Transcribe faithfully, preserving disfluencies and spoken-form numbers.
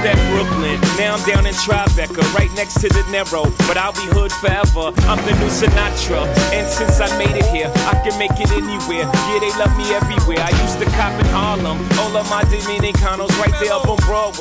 at Brooklyn, now I'm down in Tribeca, right next to the Narrow, but I'll be hood forever. I'm the new Sinatra, and since I made it here, I can make it anywhere. Yeah, they love me everywhere. I used to cop in Harlem, all of my Dominicanos right there up on Broadway.